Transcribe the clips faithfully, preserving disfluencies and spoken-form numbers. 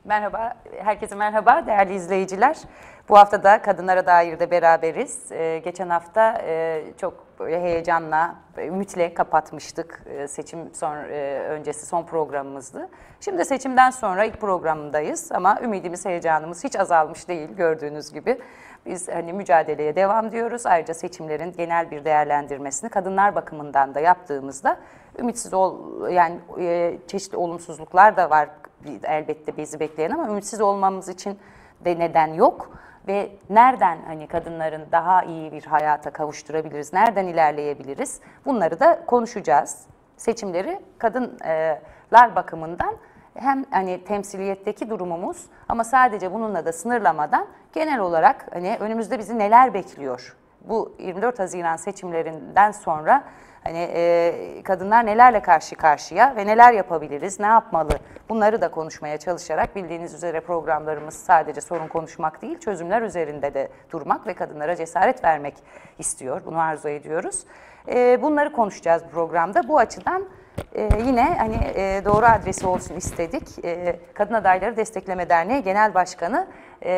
Merhaba, herkese merhaba değerli izleyiciler. Bu hafta da Kadınlara Dair de beraberiz. Ee, geçen hafta e, çok böyle heyecanla, ümitle kapatmıştık. E, seçim son, e, öncesi son programımızdı. Şimdi seçimden sonra ilk programındayız ama ümidimiz, heyecanımız hiç azalmış değil gördüğünüz gibi. Biz hani mücadeleye devam diyoruz. Ayrıca seçimlerin genel bir değerlendirmesini kadınlar bakımından da yaptığımızda ümitsiz ol, yani e, çeşitli olumsuzluklar da var elbette bizi bekleyen ama ümitsiz olmamız için de neden yok ve nereden hani kadınların daha iyi bir hayata kavuşturabiliriz, nereden ilerleyebiliriz bunları da konuşacağız. Seçimleri kadınlar bakımından hem hani temsiliyetteki durumumuz ama sadece bununla da sınırlamadan genel olarak hani önümüzde bizi neler bekliyor? Bu yirmi dört Haziran seçimlerinden sonra hani e, kadınlar nelerle karşı karşıya ve neler yapabiliriz, ne yapmalı? Bunları da konuşmaya çalışarak bildiğiniz üzere programlarımız sadece sorun konuşmak değil, çözümler üzerinde de durmak ve kadınlara cesaret vermek istiyor. Bunu arzu ediyoruz. E, bunları konuşacağız bu programda. Bu açıdan e, yine hani e, doğru adresi olsun istedik. E, Kadın Adayları Destekleme Derneği Genel Başkanı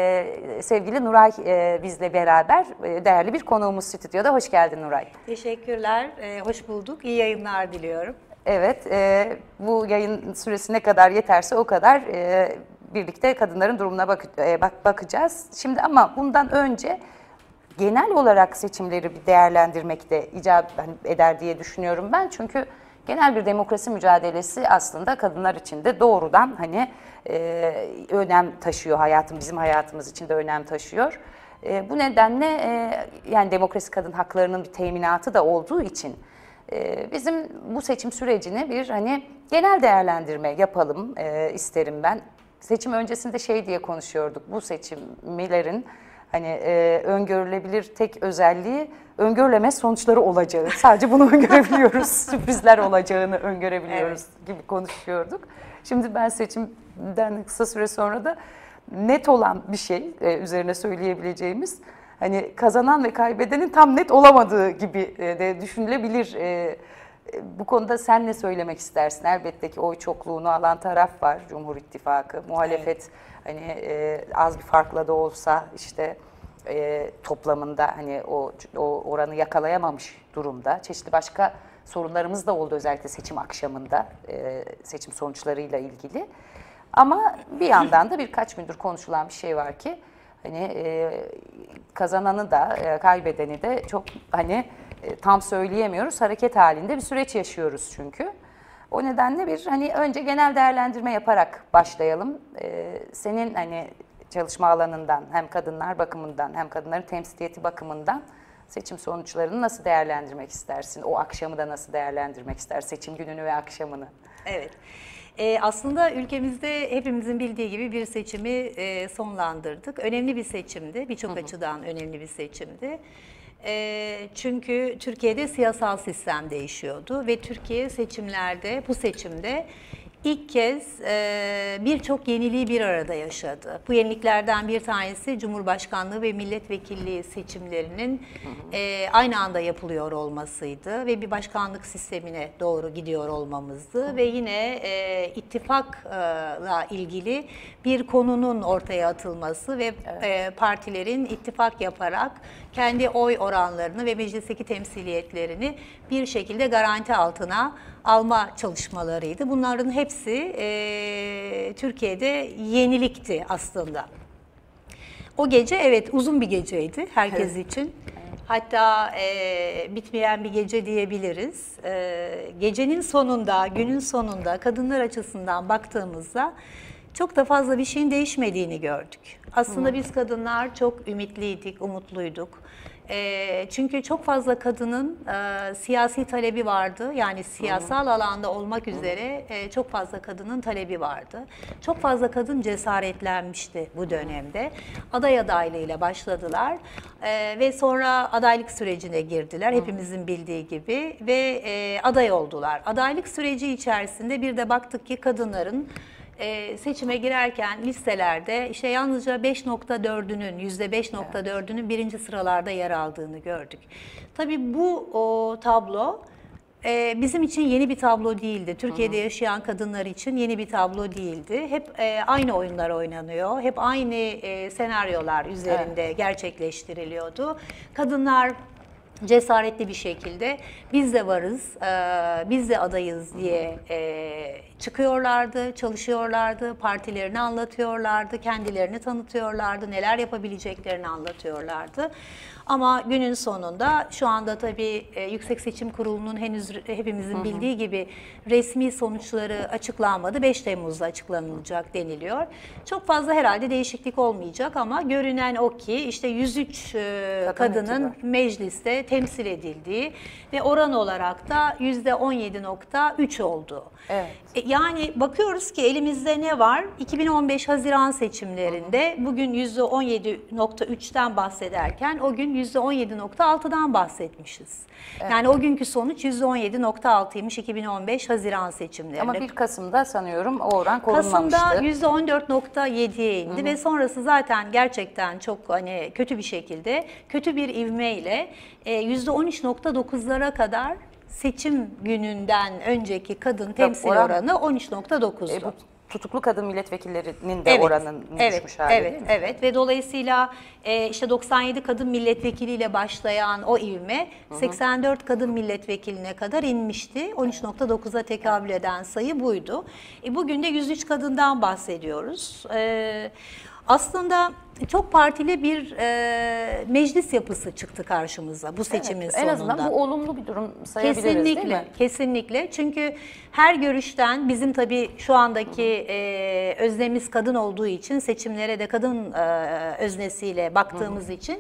Ee, sevgili Nuray e, bizle beraber e, değerli bir konuğumuz stüdyoda. Hoş geldin Nuray. Teşekkürler, e, hoş bulduk. İyi yayınlar diliyorum. Evet, e, bu yayın süresi ne kadar yeterse o kadar e, birlikte kadınların durumuna bak e, bak bakacağız. Şimdi ama bundan önce genel olarak seçimleri bir değerlendirmek de icap eder diye düşünüyorum ben. Çünkü genel bir demokrasi mücadelesi aslında kadınlar için de doğrudan hani e, önem taşıyor, hayatım bizim hayatımız için de önem taşıyor. E, bu nedenle e, yani demokrasi kadın haklarının bir teminatı da olduğu için e, bizim bu seçim sürecini bir hani genel değerlendirme yapalım e, isterim ben. Seçim öncesinde şey diye konuşuyorduk, bu seçimlerin hani e, öngörülebilir tek özelliği öngörülemez sonuçları olacağı. Sadece bunu öngörebiliyoruz. Sürprizler olacağını öngörebiliyoruz evet. gibi konuşuyorduk. Şimdi ben seçimden kısa süre sonra da net olan bir şey e, üzerine söyleyebileceğimiz hani kazanan ve kaybedenin tam net olamadığı gibi e, de düşünülebilir. E, bu konuda sen ne söylemek istersin? Elbette ki oy çokluğunu alan taraf var. Cumhur İttifakı, muhalefet evet. hani e, az bir farkla da olsa işte E, toplamında hani o, o oranı yakalayamamış durumda. Çeşitli başka sorunlarımız da oldu özellikle seçim akşamında e, seçim sonuçlarıyla ilgili. Ama bir yandan da birkaç gündür konuşulan bir şey var ki hani e, kazananı da e, kaybedeni de çok hani e, tam söyleyemiyoruz. Hareket halinde bir süreç yaşıyoruz çünkü. O nedenle bir hani önce genel değerlendirme yaparak başlayalım. E, senin hani çalışma alanından hem kadınlar bakımından hem kadınların temsiliyeti bakımından seçim sonuçlarını nasıl değerlendirmek istersin? O akşamı da nasıl değerlendirmek istersin? Seçim gününü ve akşamını. Evet. Ee, aslında ülkemizde hepimizin bildiği gibi bir seçimi e, sonlandırdık. Önemli bir seçimdi. Birçok açıdan önemli bir seçimdi. E, çünkü Türkiye'de siyasal sistem değişiyordu ve Türkiye seçimlerde, bu seçimde İlk kez e, birçok yeniliği bir arada yaşadı. Bu yeniliklerden bir tanesi Cumhurbaşkanlığı ve milletvekilliği seçimlerinin e, aynı anda yapılıyor olmasıydı ve bir başkanlık sistemine doğru gidiyor olmamızdı ve yine e, ittifakla ilgili bir konunun ortaya atılması ve evet. e, partilerin ittifak yaparak kendi oy oranlarını ve meclisteki temsiliyetlerini bir şekilde garanti altına alma çalışmalarıydı. Bunların hepsi e, Türkiye'de yenilikti aslında. O gece evet uzun bir geceydi herkes evet. için. Hatta e, bitmeyen bir gece diyebiliriz. E, gecenin sonunda, günün sonunda kadınlar açısından baktığımızda çok da fazla bir şeyin değişmediğini gördük. Aslında biz kadınlar çok ümitliydik, umutluyduk. E, çünkü çok fazla kadının e, siyasi talebi vardı. Yani siyasal alanda olmak üzere e, çok fazla kadının talebi vardı. Çok fazla kadın cesaretlenmişti bu dönemde. Aday adaylığıyla başladılar e, ve sonra adaylık sürecine girdiler. Hepimizin bildiği gibi ve e, aday oldular. Adaylık süreci içerisinde bir de baktık ki kadınların Ee, seçime girerken listelerde işte yalnızca beş nokta dördünün, yüzde beş nokta dördünün birinci sıralarda yer aldığını gördük. Tabii bu o, tablo e, bizim için yeni bir tablo değildi. Türkiye'de yaşayan kadınlar için yeni bir tablo değildi. Hep e, aynı oyunlar oynanıyor. Hep aynı e, senaryolar üzerinde evet. gerçekleştiriliyordu. Kadınlar cesaretli bir şekilde biz de varız, e, biz de adayız diye e, çıkıyorlardı, çalışıyorlardı, partilerini anlatıyorlardı, kendilerini tanıtıyorlardı, neler yapabileceklerini anlatıyorlardı. Ama günün sonunda şu anda tabii e, Yüksek Seçim Kurulu'nun henüz hepimizin hı hı. bildiği gibi resmi sonuçları açıklanmadı. beş Temmuz'da açıklanılacak deniliyor. Çok fazla herhalde değişiklik olmayacak ama görünen o ki işte yüz üç e, kadının mecliste temsil edildiği ve oran olarak da yüzde on yedi nokta üç oldu. Evet. E, yani bakıyoruz ki elimizde ne var? iki bin on beş Haziran seçimlerinde hı hı. bugün yüzde on yedi nokta üçten bahsederken o gün yüzde on yedi nokta altıdan bahsetmişiz. Evet. Yani o günkü sonuç yüzde on yedi nokta altıymış iki bin on beş Haziran seçimlerinde. Ama bir Kasım'da sanıyorum o oran korunmamıştı. Kasım'da yüzde on dört nokta yediye indi hı hı. ve sonrası zaten gerçekten çok hani kötü bir şekilde, kötü bir ivmeyle yüzde on üç nokta dokuzlara kadar seçim gününden önceki kadın temsil oran, oranı on üç nokta dokuzdu. E, bu tutuklu kadın milletvekillerinin de evet, oranın evet, düşmüş hali evet, değil mi? Evet ve dolayısıyla e, işte doksan yedi kadın milletvekiliyle başlayan o ivme hı hı. seksen dört kadın milletvekiline kadar inmişti. on üç nokta dokuza tekabül eden sayı buydu. E, bugün de yüz üç kadından bahsediyoruz. E, aslında çok partili bir e, meclis yapısı çıktı karşımıza bu seçimin evet, sonunda. En azından bu olumlu bir durum sayabiliriz kesinlikle, değil mi? Kesinlikle. Çünkü her görüşten bizim tabii şu andaki e, öznemiz kadın olduğu için seçimlere de kadın e, öznesiyle baktığımız hı. için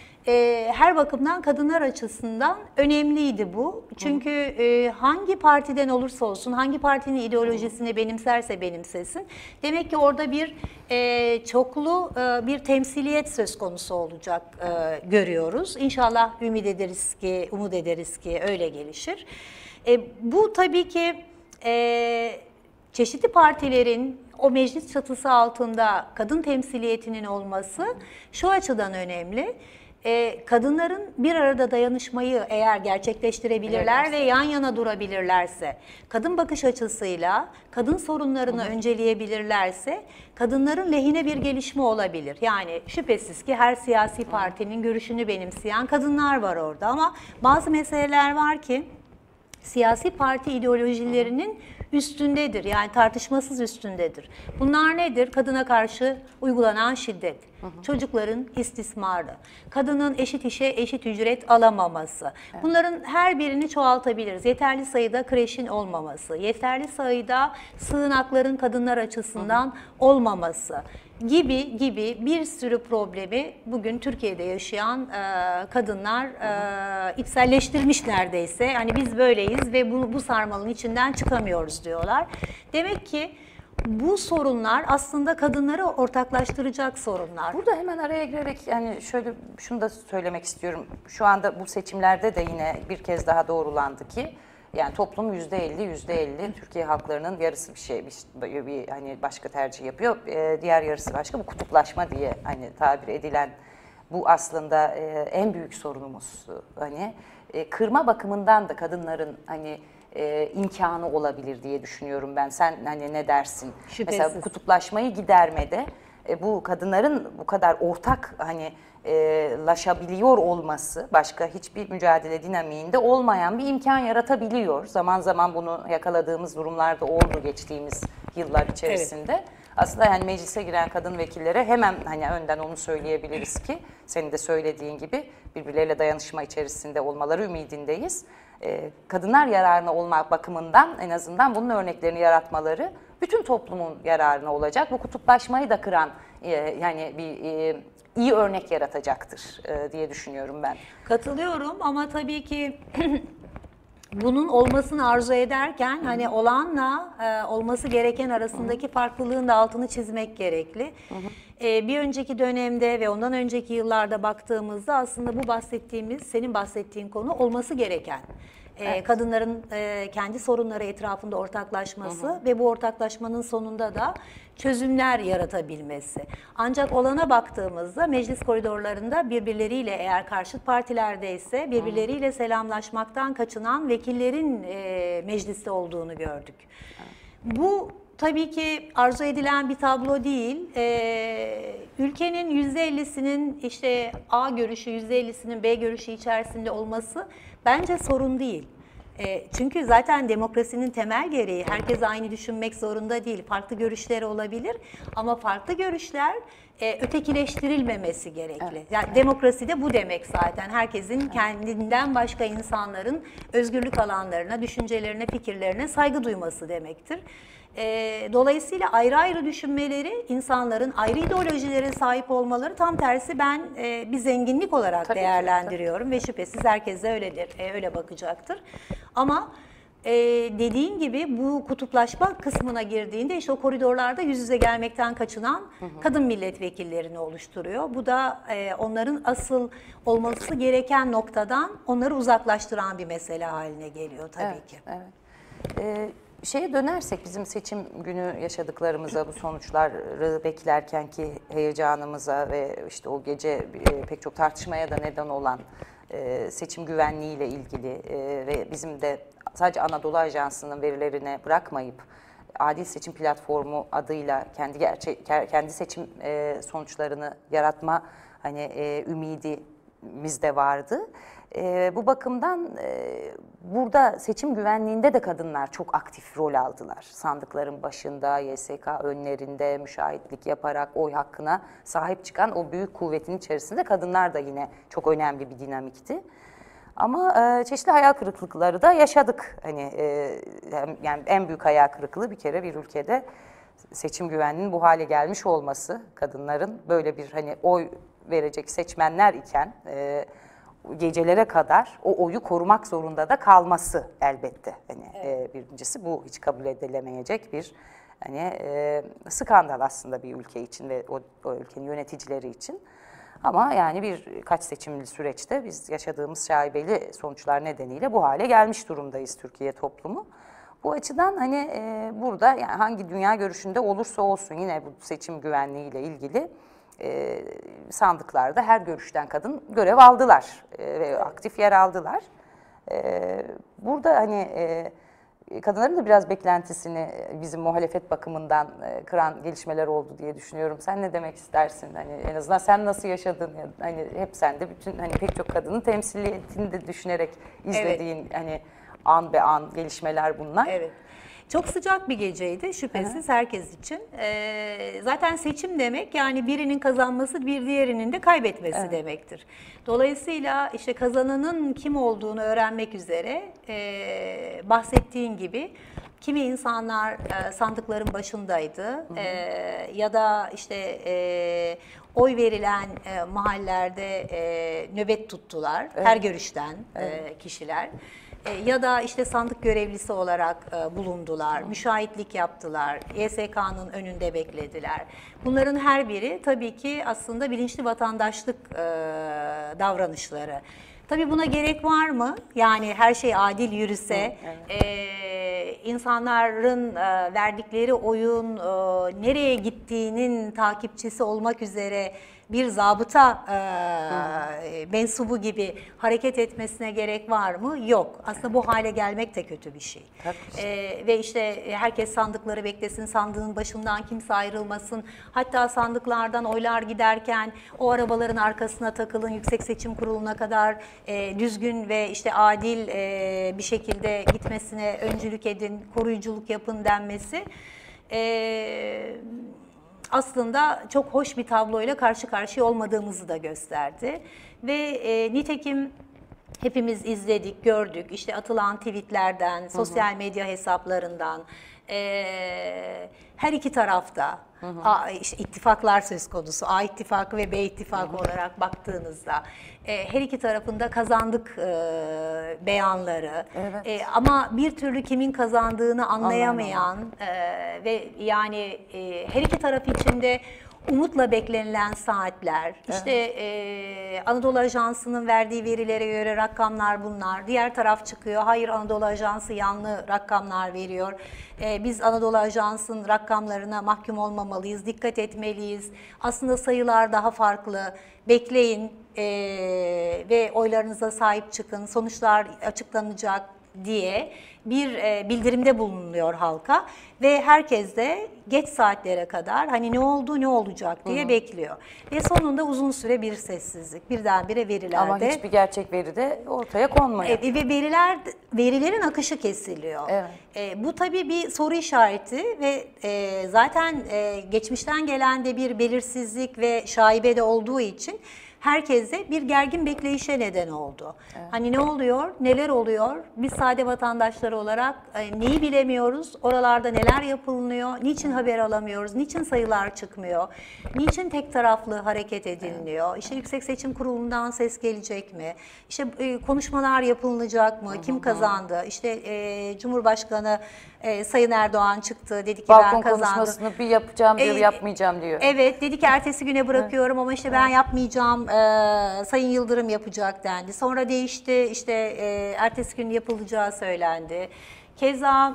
e, her bakımdan kadınlar açısından önemliydi bu. Çünkü e, hangi partiden olursa olsun, hangi partinin ideolojisini benimserse benimsesin, demek ki orada bir e, çoklu e, bir temsiliyet söz konusu olacak e, görüyoruz. İnşallah ümit ederiz ki, umut ederiz ki öyle gelişir. E, bu tabii ki e, çeşitli partilerin o meclis çatısı altında kadın temsiliyetinin olması şu açıdan önemli. E, kadınların bir arada dayanışmayı eğer gerçekleştirebilirler evet. ve yan yana durabilirlerse, kadın bakış açısıyla kadın sorunlarını hı hı. önceleyebilirlerse kadınların lehine bir gelişme olabilir. Yani şüphesiz ki her siyasi partinin görüşünü benimseyen kadınlar var orada ama bazı meseleler var ki siyasi parti ideolojilerinin üstündedir. Yani tartışmasız üstündedir. Bunlar nedir? Kadına karşı uygulanan şiddet, hı hı. çocukların istismarı, kadının eşit işe eşit ücret alamaması. Evet. Bunların her birini çoğaltabiliriz. Yeterli sayıda kreşin olmaması, yeterli sayıda sığınakların kadınlar açısından hı hı. olmaması gibi gibi bir sürü problemi bugün Türkiye'de yaşayan e, kadınlar e, içselleştirmiş neredeyse. Hani biz böyleyiz ve bu, bu sarmalın içinden çıkamıyoruz diyorlar. Demek ki bu sorunlar aslında kadınları ortaklaştıracak sorunlar. Burada hemen araya girerek yani şöyle şunu da söylemek istiyorum. Şu anda bu seçimlerde de yine bir kez daha doğrulandı ki yani toplum yüzde elli, yüzde elli Türkiye halklarının yarısı bir şey bir, bir hani başka tercih yapıyor. Ee, diğer yarısı başka. Bu kutuplaşma diye hani tabir edilen bu aslında e, en büyük sorunumuz. Hani e, kırma bakımından da kadınların hani e, imkanı olabilir diye düşünüyorum ben. Sen hani ne dersin? Şüphesiz. Mesela bu kutuplaşmayı gidermede e, bu kadınların bu kadar ortak hani E, laşabiliyor olması başka hiçbir mücadele dinamiğinde olmayan bir imkan yaratabiliyor. Zaman zaman bunu yakaladığımız durumlarda oldu geçtiğimiz yıllar içerisinde. Evet. Aslında yani meclise giren kadın vekillere hemen hani önden onu söyleyebiliriz ki senin de söylediğin gibi birbirleriyle dayanışma içerisinde olmaları ümidindeyiz. E, kadınlar yararına olmak bakımından en azından bunun örneklerini yaratmaları bütün toplumun yararına olacak. Bu kutuplaşmayı da kıran e, yani bir e, iyi örnek yaratacaktır e, diye düşünüyorum ben. Katılıyorum ama tabii ki bunun olmasını arzu ederken hı-hı. hani olanla e, olması gereken arasındaki hı-hı. farklılığın da altını çizmek gerekli. E, bir önceki dönemde ve ondan önceki yıllarda baktığımızda aslında bu bahsettiğimiz, senin bahsettiğin konu olması gereken. E, Evet. Kadınların e, kendi sorunları etrafında ortaklaşması hı hı. ve bu ortaklaşmanın sonunda da çözümler yaratabilmesi. Ancak olana baktığımızda meclis koridorlarında birbirleriyle, eğer karşıt partilerdeyse birbirleriyle selamlaşmaktan kaçınan vekillerin e, mecliste olduğunu gördük. Bu tabii ki arzu edilen bir tablo değil. Ee, ülkenin yüzde ellisinin işte A görüşü, yüzde ellisinin B görüşü içerisinde olması bence sorun değil. E, çünkü zaten demokrasinin temel gereği, herkes aynı düşünmek zorunda değil. Farklı görüşleri olabilir ama farklı görüşler e, ötekileştirilmemesi gerekli. Evet. Yani demokrasi de bu demek zaten. Herkesin kendinden başka insanların özgürlük alanlarına, düşüncelerine, fikirlerine saygı duyması demektir. E, dolayısıyla ayrı ayrı düşünmeleri, insanların ayrı ideolojilere sahip olmaları tam tersi ben e, bir zenginlik olarak Tabii ki, değerlendiriyorum ve şüphesiz herkes de öyledir, e, öyle bakacaktır. Ama e, dediğin gibi bu kutuplaşma kısmına girdiğinde işte o koridorlarda yüz yüze gelmekten kaçınan hı hı. kadın milletvekillerini oluşturuyor. Bu da e, onların asıl olması gereken noktadan onları uzaklaştıran bir mesele haline geliyor tabii evet, ki. Evet. Ee, Şeye dönersek bizim seçim günü yaşadıklarımıza, bu sonuçları beklerken ki heyecanımıza ve işte o gece e, pek çok tartışmaya da neden olan e, seçim güvenliğiyle ilgili e, ve bizim de sadece Anadolu Ajansı'nın verilerine bırakmayıp Adil Seçim Platformu adıyla kendi gerçek kendi seçim e, sonuçlarını yaratma hani e, ümidimiz de vardı. E, bu bakımdan e, burada seçim güvenliğinde de kadınlar çok aktif rol aldılar. Sandıkların başında, Y S K önlerinde müşahitlik yaparak oy hakkına sahip çıkan o büyük kuvvetin içerisinde kadınlar da yine çok önemli bir dinamikti. Ama e, çeşitli hayal kırıklıkları da yaşadık. Hani e, yani en büyük hayal kırıklığı bir kere bir ülkede seçim güvenliğinin bu hale gelmiş olması, kadınların böyle bir hani oy verecek seçmenler iken e, gecelere kadar o oyu korumak zorunda da kalması elbette. Hani evet. e, birincisi bu hiç kabul edilemeyecek bir hani e, skandal aslında bir ülke için ve o, o ülkenin yöneticileri için. Ama yani birkaç seçimli süreçte biz yaşadığımız şaibeli sonuçlar nedeniyle bu hale gelmiş durumdayız Türkiye toplumu. Bu açıdan hani e, burada yani hangi dünya görüşünde olursa olsun yine bu seçim güvenliğiyle ilgili e, sandıklarda her görüşten kadın görev aldılar e, ve aktif yer aldılar. E, burada hani e, kadınların da biraz beklentisini bizim muhalefet bakımından kıran gelişmeler oldu diye düşünüyorum. Sen ne demek istersin? Hani en azından sen nasıl yaşadın? Hani hep sen de bütün hani pek çok kadının temsiliyetini de düşünerek izlediğin evet. hani an be an gelişmeler bunlar. Evet. Çok sıcak bir geceydi şüphesiz Hı-hı. herkes için. Ee, zaten seçim demek yani birinin kazanması bir diğerinin de kaybetmesi evet. demektir. Dolayısıyla işte kazananın kim olduğunu öğrenmek üzere e, bahsettiğin gibi kimi insanlar e, sandıkların başındaydı e, ya da işte e, oy verilen e, mahallelerde e, nöbet tuttular evet. her görüşten evet. e, kişiler. Ya da işte sandık görevlisi olarak e, bulundular, müşahitlik yaptılar, Y S K'nın önünde beklediler. Bunların her biri tabii ki aslında bilinçli vatandaşlık e, davranışları. Tabii buna gerek var mı? Yani her şey adil yürüse, evet. e, insanların e, verdikleri oyun e, nereye gittiğinin takipçisi olmak üzere bir zabıta e, mensubu gibi hareket etmesine gerek var mı? Yok. Aslında bu hale gelmek de kötü bir şey. E, ve işte herkes sandıkları beklesin, sandığın başından kimse ayrılmasın. Hatta sandıklardan oylar giderken o arabaların arkasına takılın, Yüksek Seçim Kurulu'na kadar e, düzgün ve işte adil e, bir şekilde gitmesine öncülük edin, koruyuculuk yapın denmesi. E, aslında çok hoş bir tabloyla karşı karşıya olmadığımızı da gösterdi. Ve e, nitekim hepimiz izledik, gördük. İşte atılan tweetlerden, hı hı. sosyal medya hesaplarından, e, her iki tarafta hı hı. A, işte ittifaklar söz konusu. A ittifakı ve B ittifakı hı hı. olarak baktığınızda e, her iki tarafında kazandık e, beyanları. Evet. E, ama bir türlü kimin kazandığını anlayamayan e, ve yani e, her iki taraf içinde umutla beklenilen saatler, işte e, Anadolu Ajansı'nın verdiği verilere göre rakamlar bunlar. Diğer taraf çıkıyor, hayır Anadolu Ajansı yanlı rakamlar veriyor. E, biz Anadolu Ajansı'nın rakamlarına mahkum olmamalıyız, dikkat etmeliyiz. Aslında sayılar daha farklı, bekleyin e, ve oylarınıza sahip çıkın, sonuçlar açıklanacak diye bir e, bildirimde bulunuyor halka ve herkes de geç saatlere kadar hani ne oldu ne olacak diye Hı-hı. bekliyor. Ve sonunda uzun süre bir sessizlik, birdenbire verilerde. Ama hiçbir gerçek veri de ortaya konmuyor. E, ve veriler verilerin akışı kesiliyor. Evet. E, bu tabii bir soru işareti ve e, zaten e, geçmişten gelen de bir belirsizlik ve şaibe de olduğu için herkese bir gergin bekleyişe neden oldu. Evet. Hani ne oluyor, neler oluyor? Biz sade vatandaşları olarak e, neyi bilemiyoruz? Oralarda neler yapılıyor? Niçin haber alamıyoruz? Niçin sayılar çıkmıyor? Niçin tek taraflı hareket edilmiyor? Evet. İşte Yüksek Seçim Kurulu'ndan ses gelecek mi? İşte e, konuşmalar yapılacak mı? Hı hı. Kim kazandı? İşte e, Cumhurbaşkanı e, Sayın Erdoğan çıktı, dedi ki Balkon ben kazandım. Balkon konuşmasını bir yapacağım diyor, e, yapmayacağım diyor. Evet, dedi ki ertesi güne bırakıyorum evet. ama işte ben evet. yapmayacağım. Ee, Sayın Yıldırım yapacak dendi. Sonra değişti, işte e, ertesi gün yapılacağı söylendi. Keza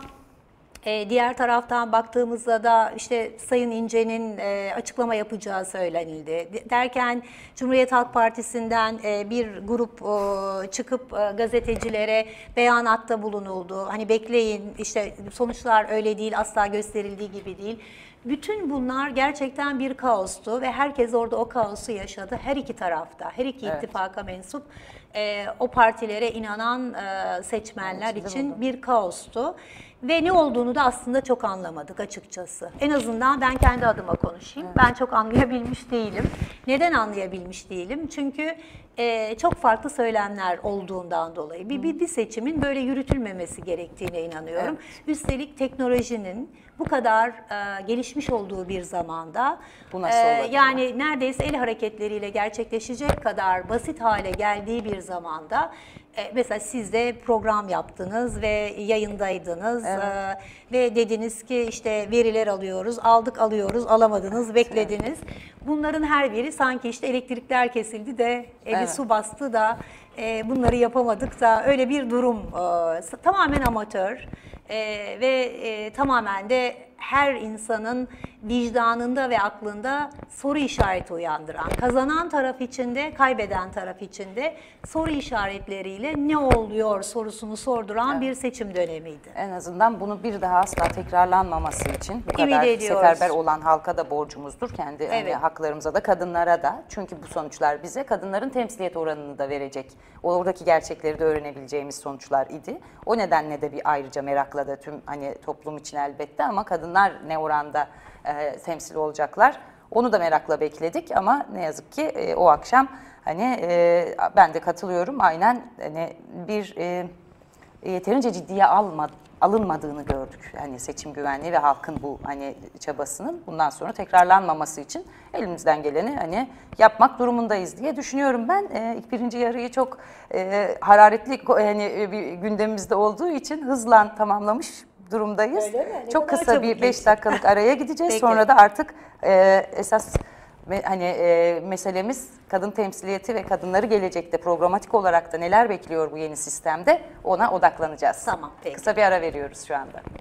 e, diğer taraftan baktığımızda da işte Sayın İnce'nin e, açıklama yapacağı söylenildi. Derken Cumhuriyet Halk Partisi'nden e, bir grup e, çıkıp e, gazetecilere beyanatta bulunuldu. Hani bekleyin, işte sonuçlar öyle değil, asla gösterildiği gibi değil. Bütün bunlar gerçekten bir kaostu ve herkes orada o kaosu yaşadı. Her iki tarafta, her iki evet. ittifaka mensup e, o partilere inanan e, seçmenler evet, için bir kaostu. Ve ne olduğunu da aslında çok anlamadık açıkçası. En azından ben kendi adıma konuşayım. Evet. Ben çok anlayabilmiş değilim. Neden anlayabilmiş değilim? Çünkü e, çok farklı söylemler olduğundan dolayı. Bir, bir, bir seçimin böyle yürütülmemesi gerektiğine inanıyorum. Evet. Üstelik teknolojinin bu kadar e, gelişmiş olduğu bir zamanda, bu nasıl e, yani neredeyse el hareketleriyle gerçekleşecek kadar basit hale geldiği bir zamanda, e, mesela siz de program yaptınız ve yayındaydınız evet. e, ve dediniz ki işte veriler alıyoruz, aldık alıyoruz, alamadınız, beklediniz. Evet. Bunların her biri sanki işte elektrikler kesildi de evi evet. su bastı da e, bunları yapamadık da öyle bir durum, e, tamamen amatör. Ee, ve e, tamamen de her insanın vicdanında ve aklında soru işareti uyandıran, kazanan taraf içinde, kaybeden taraf içinde soru işaretleriyle ne oluyor sorusunu sorduran evet. bir seçim dönemiydi. En azından bunu bir daha asla tekrarlanmaması için bu kadar seferber olan halka da borcumuzdur. Kendi evet. hani, haklarımıza da, kadınlara da. Çünkü bu sonuçlar bize kadınların temsiliyet oranını da verecek. Oradaki gerçekleri de öğrenebileceğimiz sonuçlar idi. O nedenle de bir ayrıca merakla da tüm hani toplum için elbette, ama kadınlar ne oranda e, temsil olacaklar onu da merakla bekledik, ama ne yazık ki e, o akşam hani e, ben de katılıyorum, aynen hani bir e, yeterince ciddiye alma, alınmadığını gördük. Hani seçim güvenliği ve halkın bu hani çabasının bundan sonra tekrarlanmaması için elimizden geleni hani yapmak durumundayız diye düşünüyorum ben. E, ilk birinci yarıyı çok e, hararetli hani bir gündemimizde olduğu için hızla tamamlamış durumdayız. Çok kısa bir beş dakikalık araya gideceğiz. Sonra da artık e, esas me, hani e, meselemiz kadın temsiliyeti ve kadınları gelecekte programatik olarak da neler bekliyor bu yeni sistemde, ona odaklanacağız. Tamam, peki. Kısa bir ara veriyoruz şu anda.